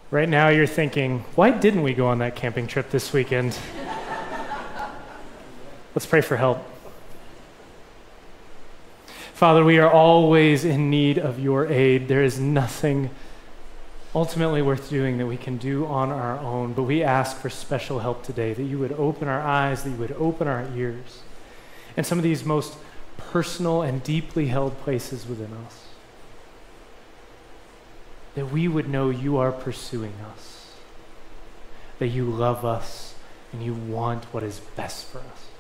Right now you're thinking, why didn't we go on that camping trip this weekend? Let's pray for help. Father, we are always in need of your aid. There is nothing ultimately worth doing that we can do on our own, but we ask for special help today, that you would open our eyes, that you would open our ears, in some of these most personal and deeply held places within us, that we would know you are pursuing us, that you love us, and you want what is best for us.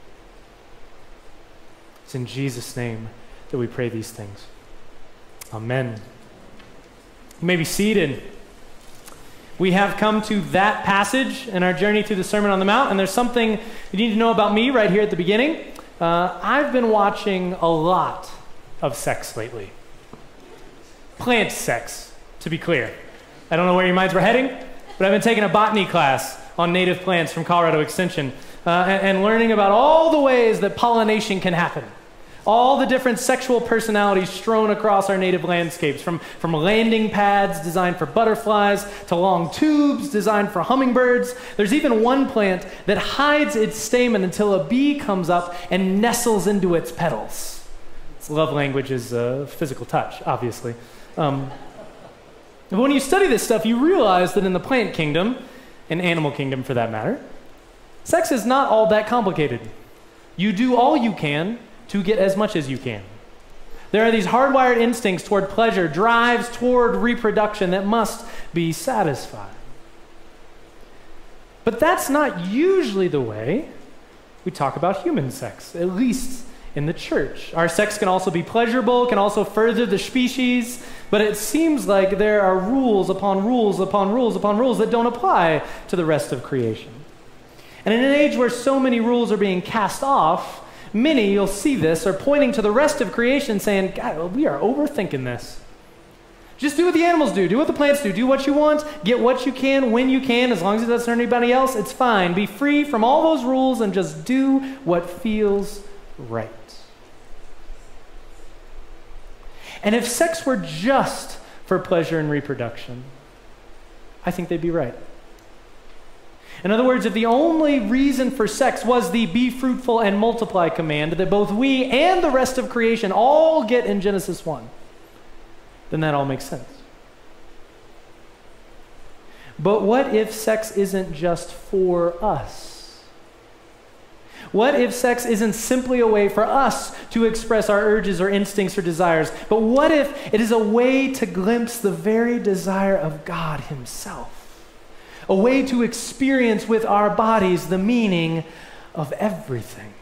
It's in Jesus' name that we pray these things. Amen. You may be seated. We have come to that passage in our journey through the Sermon on the Mount, and there's something you need to know about me right here at the beginning. I've been watching a lot of sex lately. Plant sex, to be clear. I don't know where your minds were heading, but I've been taking a botany class on native plants from Colorado Extension and learning about all the ways that pollination can happen. All the different sexual personalities strewn across our native landscapes, from landing pads designed for butterflies to long tubes designed for hummingbirds. There's even one plant that hides its stamen until a bee comes up and nestles into its petals. Its love language is physical touch, obviously. But when you study this stuff, you realize that in the plant kingdom, and animal kingdom for that matter, sex is not all that complicated. You do all you can to get as much as you can. There are these hardwired instincts toward pleasure, drives toward reproduction that must be satisfied. But that's not usually the way we talk about human sex, at least in the church. Our sex can also be pleasurable, can also further the species, but it seems like there are rules upon rules upon rules upon rules that don't apply to the rest of creation. And in an age where so many rules are being cast off, many, you'll see this, are pointing to the rest of creation saying, God, we are overthinking this. Just do what the animals do what the plants do what you want, get what you can, when you can, as long as it doesn't hurt anybody else, it's fine. Be free from all those rules and just do what feels right. And if sex were just for pleasure and reproduction, I think they'd be right. In other words, if the only reason for sex was the be fruitful and multiply command that both we and the rest of creation all get in Genesis 1, then that all makes sense. But what if sex isn't just for us? What if sex isn't simply a way for us to express our urges or instincts or desires, but what if it is a way to glimpse the very desire of God himself? A way to experience with our bodies the meaning of everything.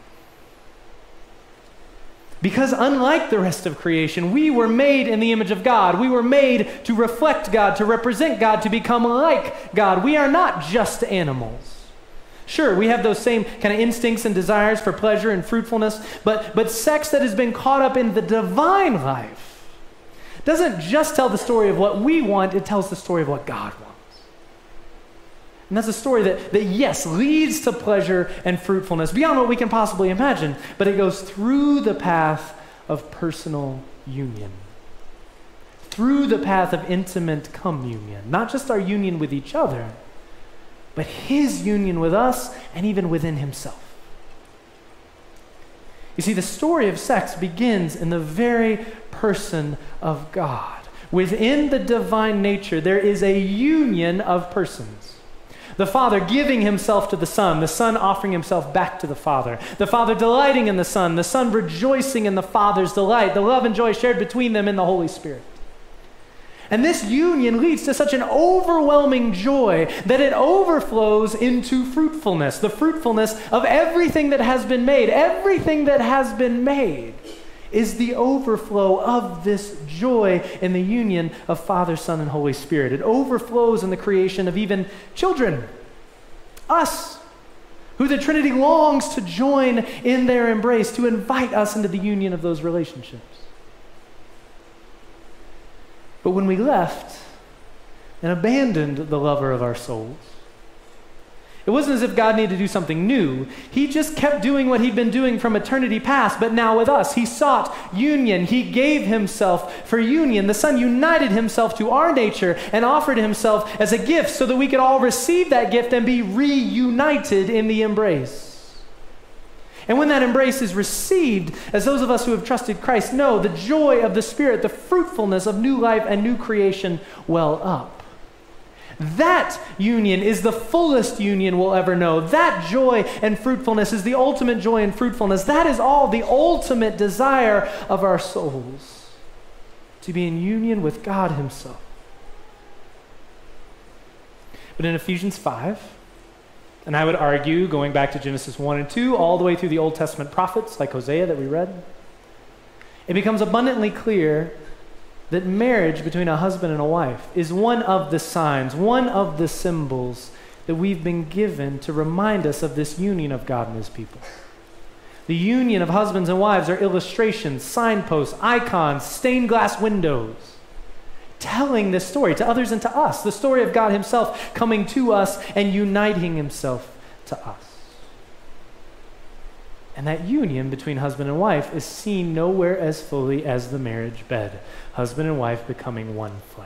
Because unlike the rest of creation, we were made in the image of God. We were made to reflect God, to represent God, to become like God. We are not just animals. Sure, we have those same kind of instincts and desires for pleasure and fruitfulness, but sex that has been caught up in the divine life doesn't just tell the story of what we want, it tells the story of what God wants. And that's a story that yes, leads to pleasure and fruitfulness beyond what we can possibly imagine, but it goes through the path of personal union, through the path of intimate communion, not just our union with each other, but his union with us and even within himself. You see, the story of sex begins in the very person of God. Within the divine nature, there is a union of persons. The Father giving himself to the Son offering himself back to the Father delighting in the Son rejoicing in the Father's delight, the love and joy shared between them in the Holy Spirit. And this union leads to such an overwhelming joy that it overflows into fruitfulness, the fruitfulness of everything that has been made. Everything that has been made is the overflow of this joy in the union of Father, Son, and Holy Spirit. It overflows in the creation of even children, us, who the Trinity longs to join in their embrace, to invite us into the union of those relationships. But when we left and abandoned the lover of our souls, It wasn't as if God needed to do something new. He just kept doing what he'd been doing from eternity past, but now with us. He sought union. He gave himself for union. The Son united himself to our nature and offered himself as a gift so that we could all receive that gift and be reunited in the embrace. And when that embrace is received, as those of us who have trusted Christ know, the joy of the Spirit, the fruitfulness of new life and new creation well up. That union is the fullest union we'll ever know. That joy and fruitfulness is the ultimate joy and fruitfulness. That is all the ultimate desire of our souls, to be in union with God himself. But in Ephesians 5, and I would argue, going back to Genesis 1 and 2, all the way through the Old Testament prophets like Hosea that we read, it becomes abundantly clear that marriage between a husband and a wife is one of the signs, one of the symbols that we've been given to remind us of this union of God and his people. The union of husbands and wives are illustrations, signposts, icons, stained glass windows, telling this story to others and to us, the story of God himself coming to us and uniting himself to us. And that union between husband and wife is seen nowhere as fully as the marriage bed, husband and wife becoming one flesh.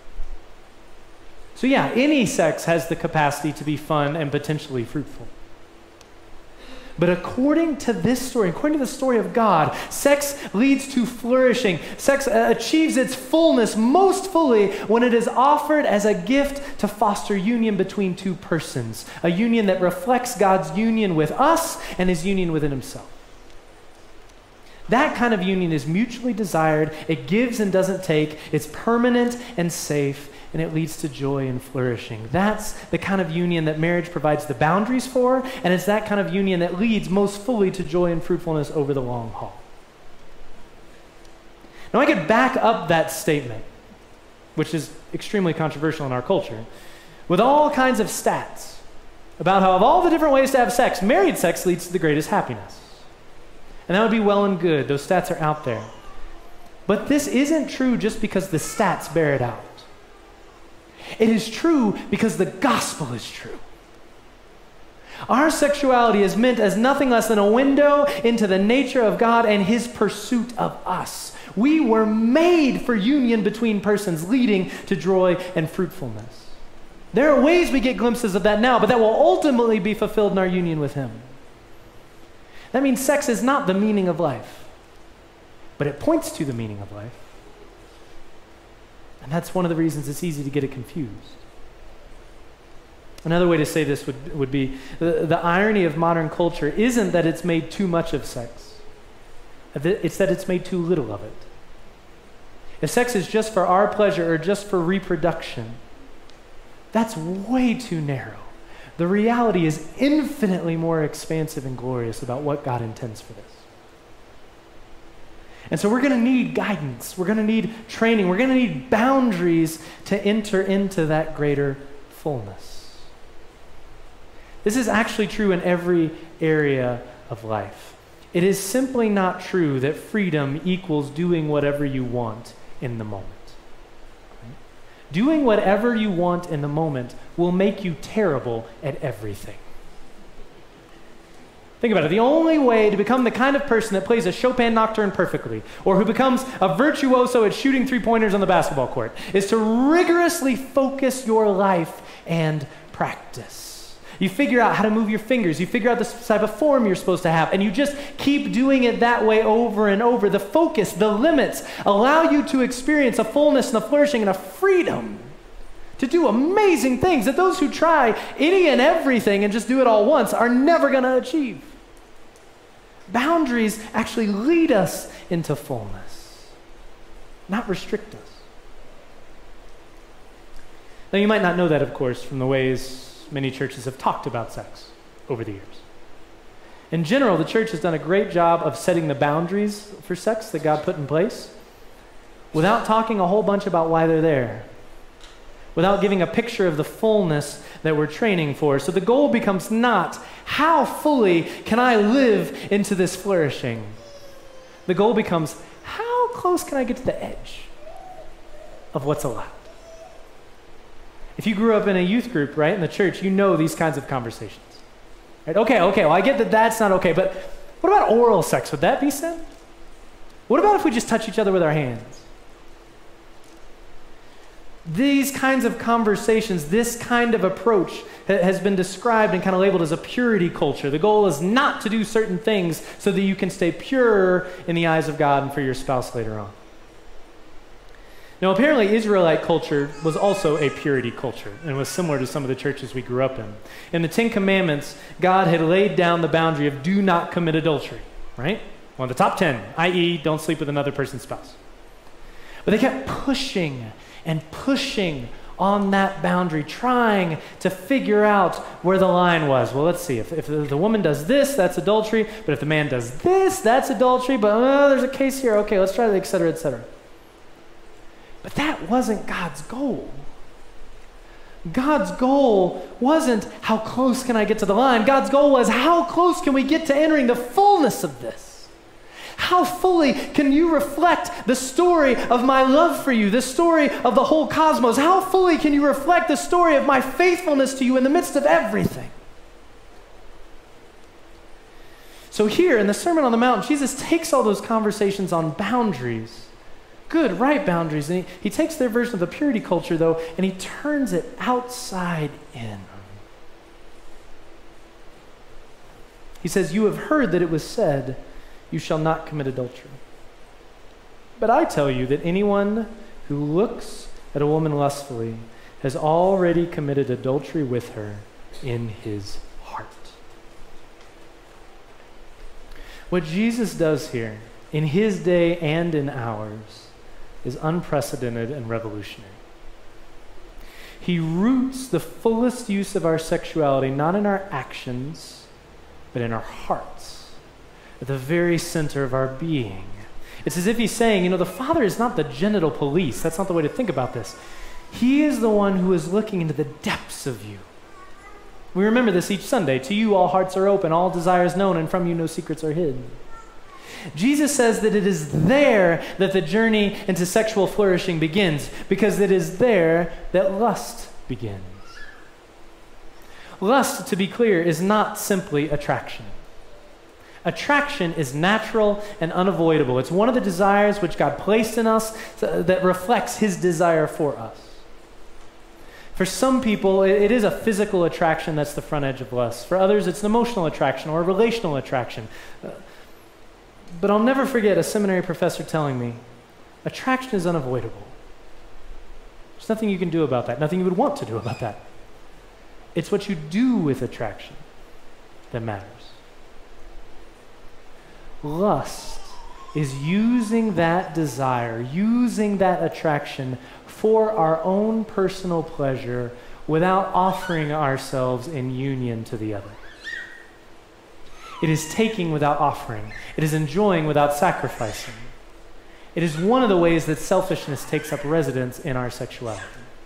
So yeah, any sex has the capacity to be fun and potentially fruitful. But according to this story, according to the story of God, sex leads to flourishing. Sex achieves its fullness most fully when it is offered as a gift to foster union between two persons, a union that reflects God's union with us and his union within himself. That kind of union is mutually desired, it gives and doesn't take, it's permanent and safe, and it leads to joy and flourishing. That's the kind of union that marriage provides the boundaries for, and it's that kind of union that leads most fully to joy and fruitfulness over the long haul. Now I could back up that statement, which is extremely controversial in our culture, with all kinds of stats about how of all the different ways to have sex, married sex leads to the greatest happiness. And that would be well and good. Those stats are out there. But this isn't true just because the stats bear it out. It is true because the gospel is true. Our sexuality is meant as nothing less than a window into the nature of God and his pursuit of us. We were made for union between persons, leading to joy and fruitfulness. There are ways we get glimpses of that now, but that will ultimately be fulfilled in our union with him. That means sex is not the meaning of life, but it points to the meaning of life. And that's one of the reasons it's easy to get it confused. Another way to say this would be the irony of modern culture isn't that it's made too much of sex. It's that it's made too little of it. If sex is just for our pleasure or just for reproduction, that's way too narrow. The reality is infinitely more expansive and glorious about what God intends for this. And so we're going to need guidance. We're going to need training. We're going to need boundaries to enter into that greater fullness. This is actually true in every area of life. It is simply not true that freedom equals doing whatever you want in the moment. Doing whatever you want in the moment will make you terrible at everything. Think about it. The only way to become the kind of person that plays a Chopin nocturne perfectly, or who becomes a virtuoso at shooting three-pointers on the basketball court, is to rigorously focus your life and practice. You figure out how to move your fingers. You figure out the type of form you're supposed to have, and you just keep doing it that way over and over. The focus, the limits allow you to experience a fullness and a flourishing and a freedom to do amazing things that those who try any and everything and just do it all once are never going to achieve. Boundaries actually lead us into fullness, not restrict us. Now, you might not know that, of course, from the ways many churches have talked about sex over the years. In general, the church has done a great job of setting the boundaries for sex that God put in place without talking a whole bunch about why they're there, without giving a picture of the fullness that we're training for. So the goal becomes not, how fully can I live into this flourishing? The goal becomes, how close can I get to the edge of what's allowed? If you grew up in a youth group, right, in the church, you know these kinds of conversations. Right? Okay, well, I get that that's not okay, but what about oral sex? Would that be sin? What about if we just touch each other with our hands? These kinds of conversations, this kind of approach has been described and kind of labeled as a purity culture. The goal is not to do certain things so that you can stay pure in the eyes of God and for your spouse later on. Now, apparently, Israelite culture was also a purity culture and was similar to some of the churches we grew up in. In the Ten Commandments, God had laid down the boundary of do not commit adultery, right? One of the top 10, i.e., don't sleep with another person's spouse. But they kept pushing and pushing on that boundary, trying to figure out where the line was. Well, let's see. If the woman does this, that's adultery. But if the man does this, that's adultery. But there's a case here. Okay, let's try it, et cetera, et cetera. But that wasn't God's goal. God's goal wasn't how close can I get to the line. God's goal was how close can we get to entering the fullness of this? How fully can you reflect the story of my love for you, the story of the whole cosmos? How fully can you reflect the story of my faithfulness to you in the midst of everything? So here in the Sermon on the Mount, Jesus takes all those conversations on boundaries, good, right boundaries, and he takes their version of the purity culture, though, and he turns it outside in. He says, you have heard that it was said, you shall not commit adultery. But I tell you that anyone who looks at a woman lustfully has already committed adultery with her in his heart. What Jesus does here, in his day and in ours, is unprecedented and revolutionary. He roots the fullest use of our sexuality not in our actions, but in our hearts, at the very center of our being. It's as if he's saying, the Father is not the genital police. That's not the way to think about this. He is the one who is looking into the depths of you. We remember this each Sunday. To you all hearts are open, all desires known, and from you no secrets are hid. Jesus says that it is there that the journey into sexual flourishing begins, because it is there that lust begins. Lust, to be clear, is not simply attraction. Attraction is natural and unavoidable. It's one of the desires which God placed in us that reflects his desire for us. For some people, it is a physical attraction that's the front edge of lust. For others, it's an emotional attraction or a relational attraction. But I'll never forget a seminary professor telling me, attraction is unavoidable. There's nothing you can do about that, nothing you would want to do about that. It's what you do with attraction that matters. Lust is using that desire, using that attraction for our own personal pleasure without offering ourselves in union to the other. It is taking without offering. It is enjoying without sacrificing. It is one of the ways that selfishness takes up residence in our sexuality.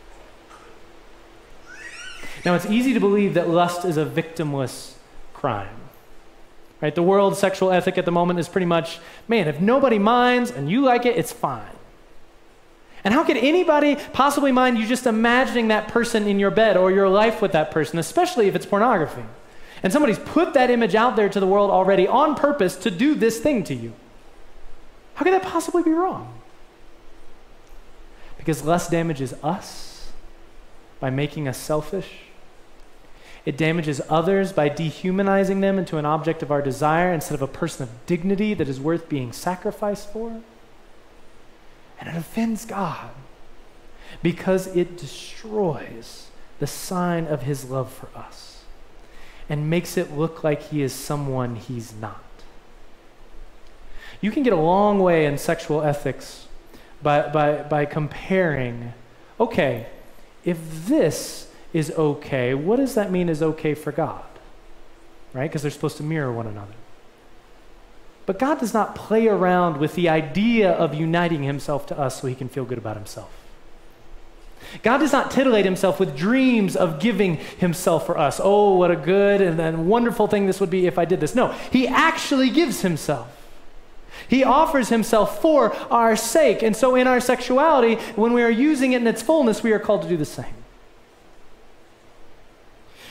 Now, it's easy to believe that lust is a victimless crime. Right? The world's sexual ethic at the moment is pretty much, man, if nobody minds and you like it, it's fine. And how could anybody possibly mind you just imagining that person in your bed or your life with that person, especially if it's pornography? And somebody's put that image out there to the world already on purpose to do this thing to you. How could that possibly be wrong? Because lust damages us by making us selfish. It damages others by dehumanizing them into an object of our desire instead of a person of dignity that is worth being sacrificed for. And it offends God because it destroys the sign of his love for us and makes it look like he is someone he's not. You can get a long way in sexual ethics by comparing, okay, if this is okay, what does that mean is okay for God? Right? Because they're supposed to mirror one another. But God does not play around with the idea of uniting himself to us so he can feel good about himself. God does not titillate himself with dreams of giving himself for us. Oh, what a good and wonderful thing this would be if I did this. No, he actually gives himself. He offers himself for our sake. And so in our sexuality, when we are using it in its fullness, we are called to do the same.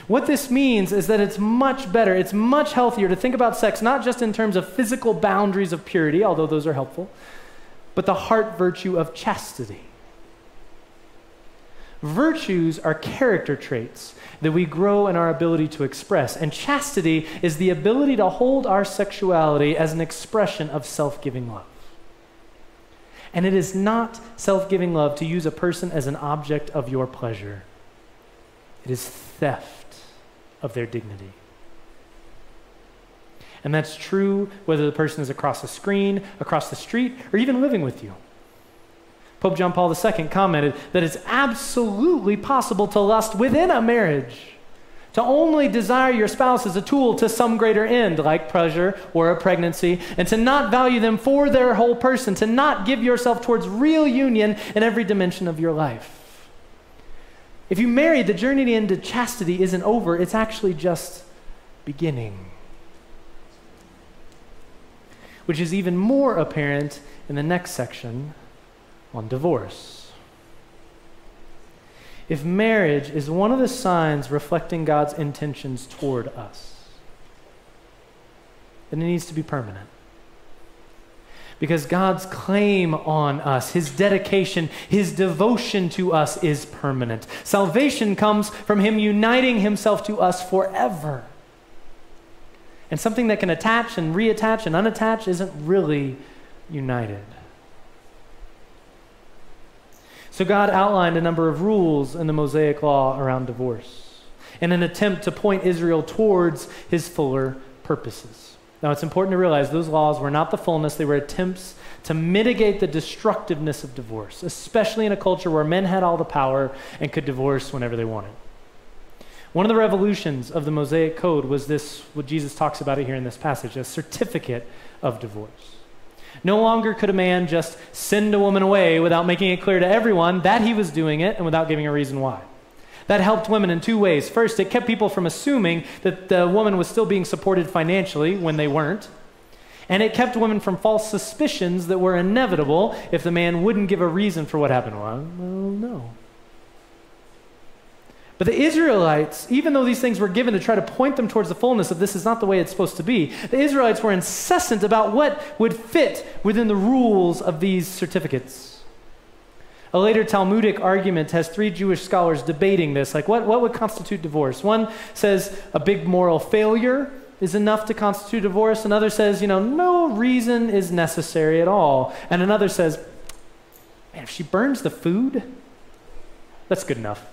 What this means is that it's much better, it's much healthier to think about sex not just in terms of physical boundaries of purity, although those are helpful, but the heart virtue of chastity. Virtues are character traits that we grow in our ability to express, and chastity is the ability to hold our sexuality as an expression of self-giving love. And it is not self-giving love to use a person as an object of your pleasure. It is theft of their dignity. And that's true whether the person is across a screen, across the street, or even living with you. Pope John Paul II commented that it's absolutely possible to lust within a marriage, to only desire your spouse as a tool to some greater end, like pleasure or a pregnancy, and to not value them for their whole person, to not give yourself towards real union in every dimension of your life. If you marry, the journey into chastity isn't over, it's actually just beginning. Which is even more apparent in the next section on divorce. If marriage is one of the signs reflecting God's intentions toward us, then it needs to be permanent. Because God's claim on us, his dedication, his devotion to us is permanent. Salvation comes from him uniting himself to us forever. And something that can attach and reattach and unattach isn't really united. So God outlined a number of rules in the Mosaic law around divorce in an attempt to point Israel towards his fuller purposes. Now it's important to realize those laws were not the fullness, they were attempts to mitigate the destructiveness of divorce, especially in a culture where men had all the power and could divorce whenever they wanted. One of the revolutions of the Mosaic Code was this, what Jesus talks about it here in this passage, a certificate of divorce. No longer could a man just send a woman away without making it clear to everyone that he was doing it and without giving a reason why. That helped women in two ways. First, it kept people from assuming that the woman was still being supported financially when they weren't. And it kept women from false suspicions that were inevitable if the man wouldn't give a reason for what happened. Well, no. But the Israelites, even though these things were given to try to point them towards the fullness of this is not the way it's supposed to be, the Israelites were incessant about what would fit within the rules of these certificates. A later Talmudic argument has three Jewish scholars debating this, like what would constitute divorce? One says a big moral failure is enough to constitute divorce. Another says, no reason is necessary at all. And another says, man, if she burns the food, that's good enough.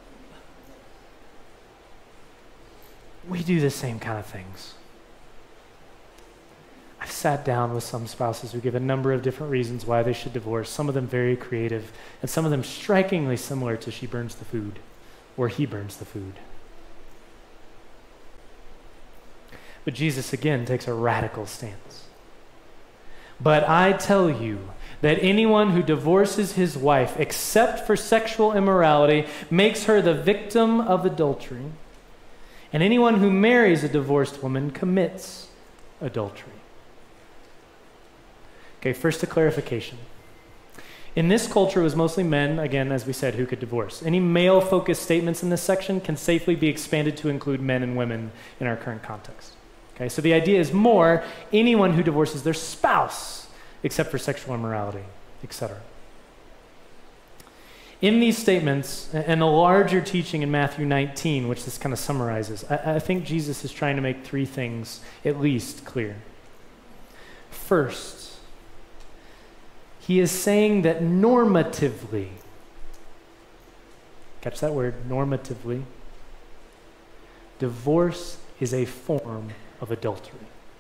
We do the same kind of things. I've sat down with some spouses who give a number of different reasons why they should divorce, some of them very creative, and some of them strikingly similar to she burns the food, or he burns the food. But Jesus, again, takes a radical stance. But I tell you that anyone who divorces his wife, except for sexual immorality, makes her the victim of adultery. And anyone who marries a divorced woman commits adultery. Okay, first a clarification. In this culture, it was mostly men, again, as we said, who could divorce. Any male-focused statements in this section can safely be expanded to include men and women in our current context. Okay, so the idea is more anyone who divorces their spouse, except for sexual immorality, etc. In these statements, and the larger teaching in Matthew 19, which this kind of summarizes, I think Jesus is trying to make three things at least clear. First, he is saying that normatively, catch that word, normatively, divorce is a form of adultery.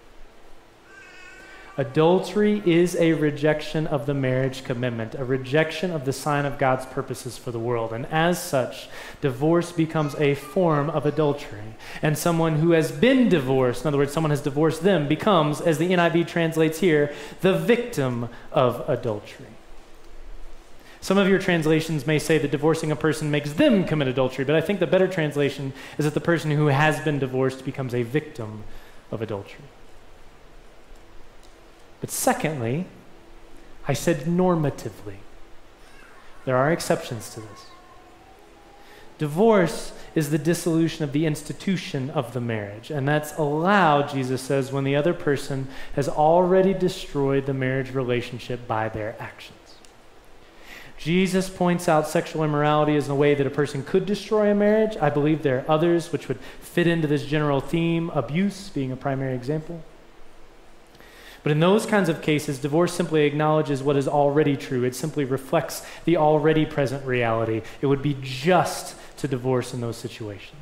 Adultery is a rejection of the marriage commitment, a rejection of the sign of God's purposes for the world. And as such, divorce becomes a form of adultery. And someone who has been divorced, in other words, someone has divorced them, becomes, as the NIV translates here, the victim of adultery. Some of your translations may say that divorcing a person makes them commit adultery, but I think the better translation is that the person who has been divorced becomes a victim of adultery. But secondly, I said normatively. There are exceptions to this. Divorce is the dissolution of the institution of the marriage. And that's allowed, Jesus says, when the other person has already destroyed the marriage relationship by their actions. Jesus points out sexual immorality as a way that a person could destroy a marriage. I believe there are others which would fit into this general theme, abuse being a primary example. But in those kinds of cases, divorce simply acknowledges what is already true. It simply reflects the already present reality. It would be just to divorce in those situations.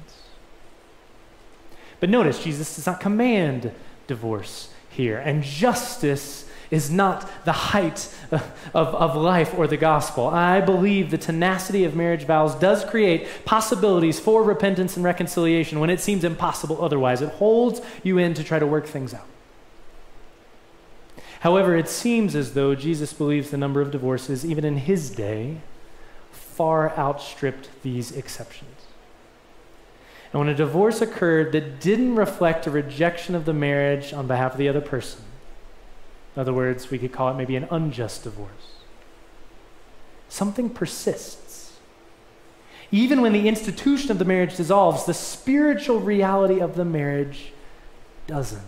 But notice, Jesus does not command divorce here, and justice is not the height of life or the gospel. I believe the tenacity of marriage vows does create possibilities for repentance and reconciliation when it seems impossible otherwise. It holds you in to try to work things out. However, it seems as though Jesus believes the number of divorces, even in his day, far outstripped these exceptions. And when a divorce occurred that didn't reflect a rejection of the marriage on behalf of the other person, in other words, we could call it maybe an unjust divorce, something persists. Even when the institution of the marriage dissolves, the spiritual reality of the marriage doesn't.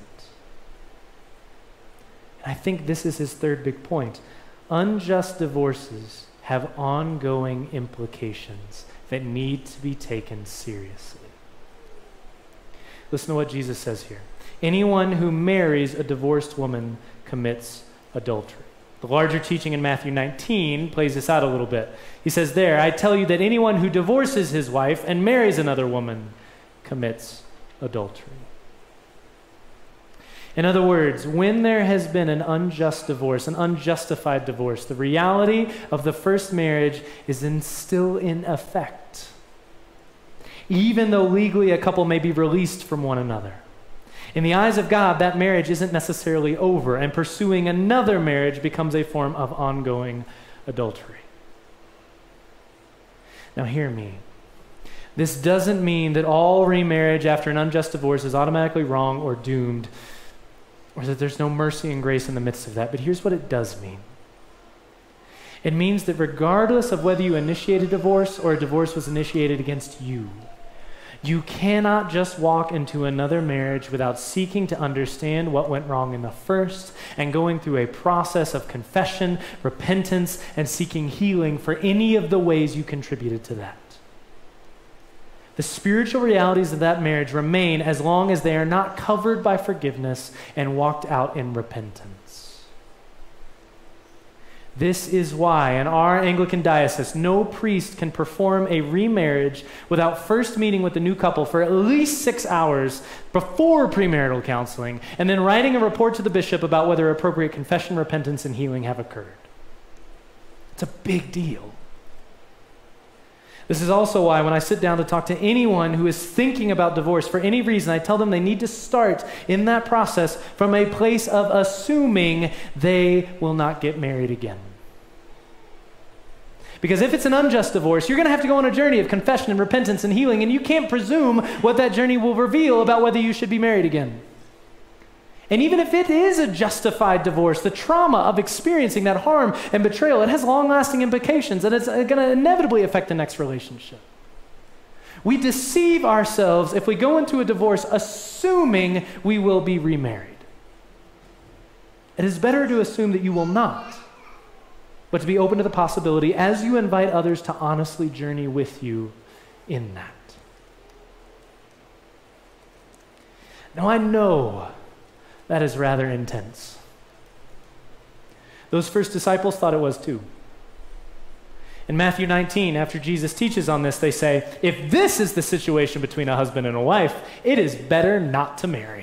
And I think this is his third big point. Unjust divorces have ongoing implications that need to be taken seriously. Listen to what Jesus says here. Anyone who marries a divorced woman commits adultery. The larger teaching in Matthew 19 plays this out a little bit. He says there, I tell you that anyone who divorces his wife and marries another woman commits adultery. In other words, when there has been an unjust divorce, an unjustified divorce, the reality of the first marriage is still in effect, even though legally a couple may be released from one another. In the eyes of God, that marriage isn't necessarily over, and pursuing another marriage becomes a form of ongoing adultery. Now hear me. This doesn't mean that all remarriage after an unjust divorce is automatically wrong or doomed, or that there's no mercy and grace in the midst of that. But here's what it does mean. It means that regardless of whether you initiated divorce or a divorce was initiated against you, you cannot just walk into another marriage without seeking to understand what went wrong in the first and going through a process of confession, repentance, and seeking healing for any of the ways you contributed to that. The spiritual realities of that marriage remain as long as they are not covered by forgiveness and walked out in repentance. This is why in our Anglican diocese, no priest can perform a remarriage without first meeting with the new couple for at least 6 hours before premarital counseling, and then writing a report to the bishop about whether appropriate confession, repentance, and healing have occurred. It's a big deal. This is also why when I sit down to talk to anyone who is thinking about divorce for any reason, I tell them they need to start in that process from a place of assuming they will not get married again. Because if it's an unjust divorce, you're going to have to go on a journey of confession and repentance and healing, and you can't presume what that journey will reveal about whether you should be married again. And even if it is a justified divorce, the trauma of experiencing that harm and betrayal, it has long-lasting implications, and it's going to inevitably affect the next relationship. We deceive ourselves if we go into a divorce assuming we will be remarried. It is better to assume that you will not, but to be open to the possibility as you invite others to honestly journey with you in that. Now, I know that is rather intense. Those first disciples thought it was too. In Matthew 19, after Jesus teaches on this, they say, if this is the situation between a husband and a wife, it is better not to marry.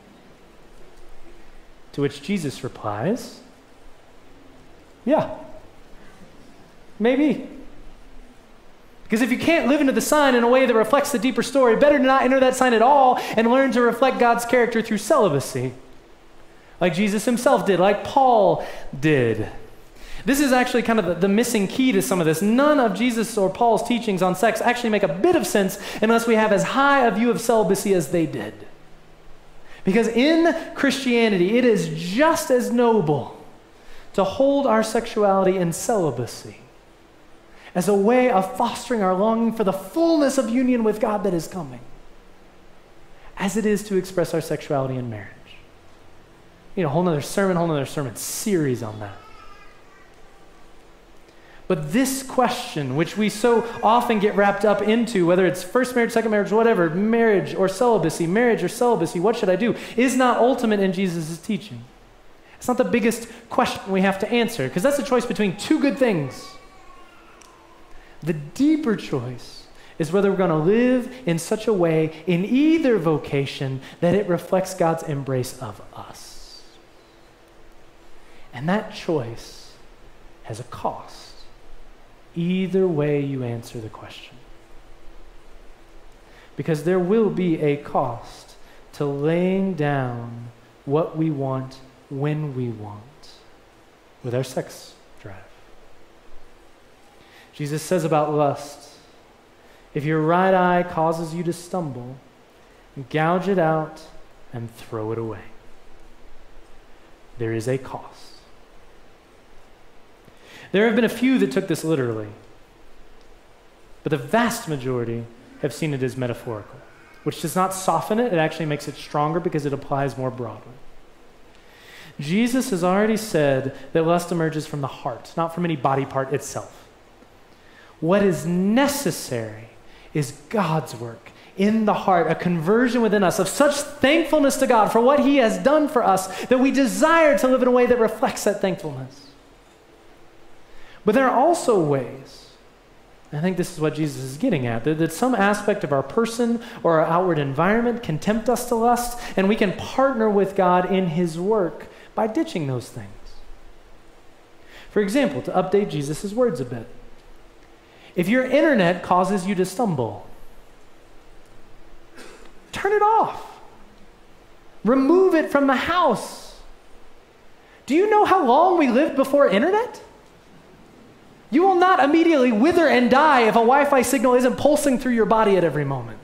To which Jesus replies, yeah, maybe. Because if you can't live into the sign in a way that reflects the deeper story, better to not enter that sign at all and learn to reflect God's character through celibacy. Like Jesus himself did, like Paul did. This is actually kind of the missing key to some of this. None of Jesus or Paul's teachings on sex actually make a bit of sense unless we have as high a view of celibacy as they did. Because in Christianity, it is just as noble to hold our sexuality in celibacy as a way of fostering our longing for the fullness of union with God that is coming, as it is to express our sexuality in marriage. You know, whole nother sermon series on that. But this question, which we so often get wrapped up into, whether it's first marriage, second marriage, whatever, marriage or celibacy, what should I do, is not ultimate in Jesus' teaching. It's not the biggest question we have to answer, because that's a choice between two good things. The deeper choice is whether we're going to live in such a way in either vocation that it reflects God's embrace of us. And that choice has a cost, either way you answer the question. Because there will be a cost to laying down what we want when we want with our sex drive. Jesus says about lust, if your right eye causes you to stumble, gouge it out and throw it away. There is a cost. There have been a few that took this literally, but the vast majority have seen it as metaphorical, which does not soften it, it actually makes it stronger because it applies more broadly. Jesus has already said that lust emerges from the heart, not from any body part itself. What is necessary is God's work in the heart, a conversion within us of such thankfulness to God for what he has done for us that we desire to live in a way that reflects that thankfulness. But there are also ways, I think this is what Jesus is getting at, that some aspect of our person or our outward environment can tempt us to lust, and we can partner with God in his work by ditching those things. For example, to update Jesus' words a bit, if your internet causes you to stumble, turn it off. Remove it from the house. Do you know how long we lived before internet? You will not immediately wither and die if a Wi-Fi signal isn't pulsing through your body at every moment.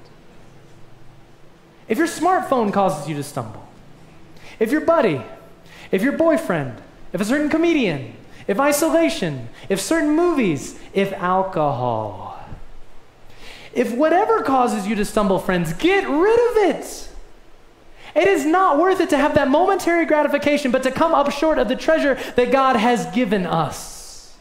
If your smartphone causes you to stumble, if your buddy, if your boyfriend, if a certain comedian, if isolation, if certain movies, if alcohol, if whatever causes you to stumble, friends, get rid of it. It is not worth it to have that momentary gratification, but to come up short of the treasure that God has given us.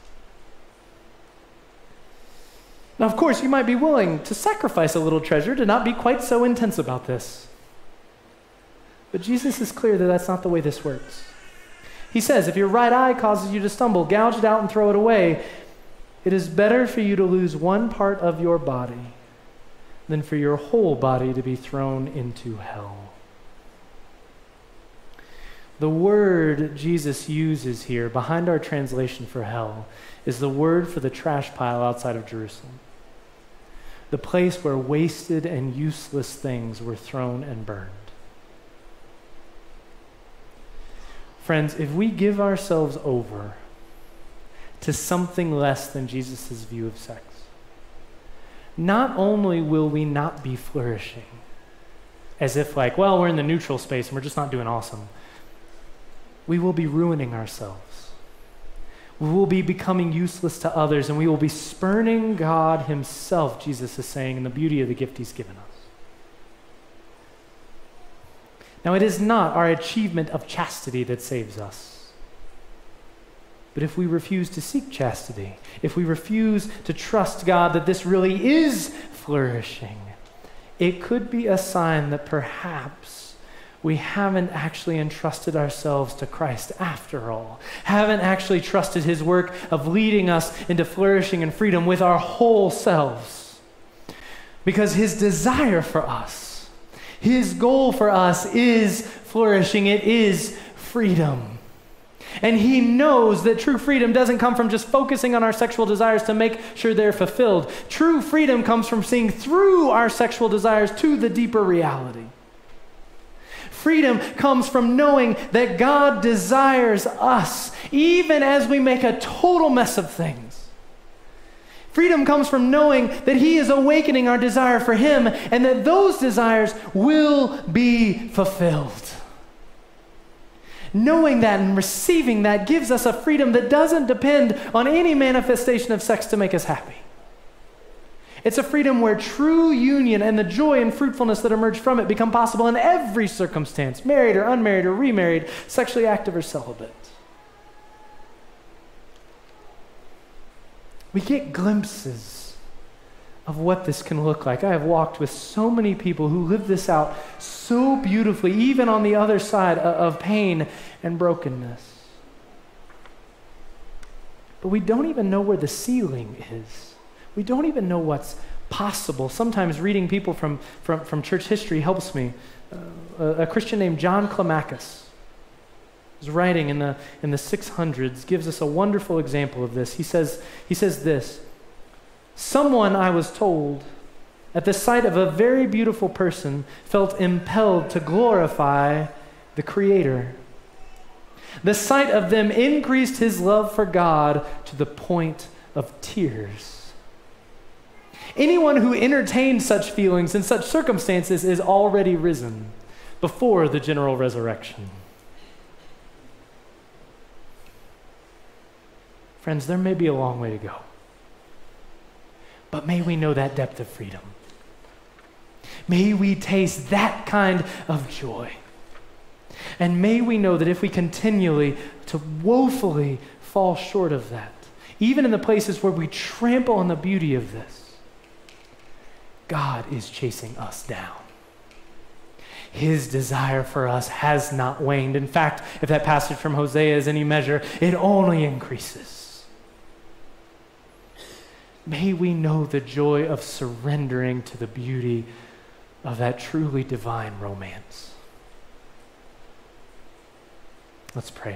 Now, of course, you might be willing to sacrifice a little treasure to not be quite so intense about this. But Jesus is clear that that's not the way this works. He says, if your right eye causes you to stumble, gouge it out and throw it away. It is better for you to lose one part of your body than for your whole body to be thrown into hell. The word Jesus uses here behind our translation for hell is the word for the trash pile outside of Jerusalem. The place where wasted and useless things were thrown and burned. Friends, if we give ourselves over to something less than Jesus' view of sex, not only will we not be flourishing, as if like, well, we're in the neutral space and we're just not doing awesome, we will be ruining ourselves. We will be becoming useless to others, and we will be spurning God himself, Jesus is saying, in the beauty of the gift he's given us. Now, it is not our achievement of chastity that saves us. But if we refuse to seek chastity, if we refuse to trust God that this really is flourishing, it could be a sign that perhaps we haven't actually entrusted ourselves to Christ after all, haven't actually trusted his work of leading us into flourishing and freedom with our whole selves. Because his desire for us, his goal for us is flourishing, it is freedom. And he knows that true freedom doesn't come from just focusing on our sexual desires to make sure they're fulfilled. True freedom comes from seeing through our sexual desires to the deeper reality. Freedom comes from knowing that God desires us, even as we make a total mess of things. Freedom comes from knowing that he is awakening our desire for him, and that those desires will be fulfilled. knowing that and receiving that gives us a freedom that doesn't depend on any manifestation of sex to make us happy. It's a freedom where true union and the joy and fruitfulness that emerge from it become possible in every circumstance, married or unmarried or remarried, sexually active or celibate. We get glimpses of what this can look like. I have walked with so many people who live this out so beautifully, even on the other side of pain and brokenness. But we don't even know where the ceiling is. We don't even know what's possible. Sometimes reading people from church history helps me. A Christian named John Climacus, his writing in the 600s, gives us a wonderful example of this. He says this: "Someone, I was told, at the sight of a very beautiful person, felt impelled to glorify the Creator. The sight of them increased his love for God to the point of tears. Anyone who entertains such feelings in such circumstances is already risen before the general resurrection." Friends, there may be a long way to go, but may we know that depth of freedom. May we taste that kind of joy. And may we know that if we continually to woefully fall short of that, even in the places where we trample on the beauty of this, God is chasing us down. His desire for us has not waned. In fact, if that passage from Hosea is any measure, it only increases. May we know the joy of surrendering to the beauty of that truly divine romance. Let's pray.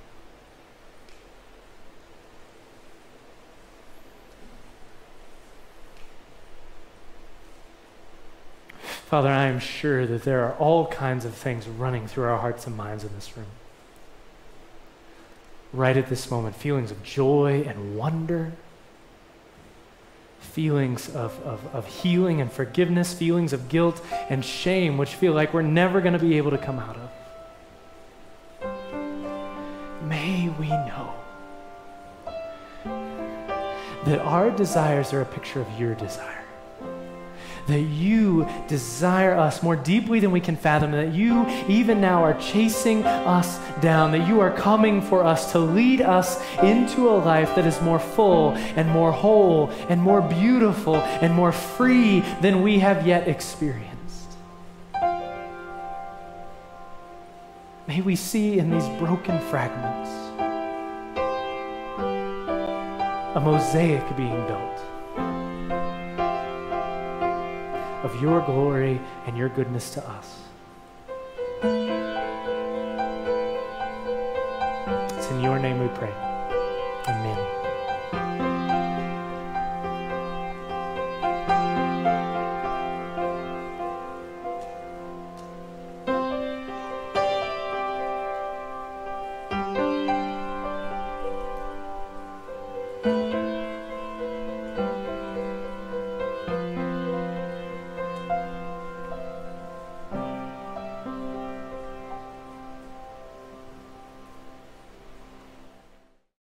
Father, I am sure that there are all kinds of things running through our hearts and minds in this room. Right at this moment, feelings of joy and wonder, feelings of healing and forgiveness, feelings of guilt and shame, which feel like we're never going to be able to come out of. May we know that our desires are a picture of your desire. That you desire us more deeply than we can fathom, that you even now are chasing us down, that you are coming for us to lead us into a life that is more full and more whole and more beautiful and more free than we have yet experienced. May we see in these broken fragments a mosaic being built of your glory and your goodness to us. It's in your name we pray. Amen.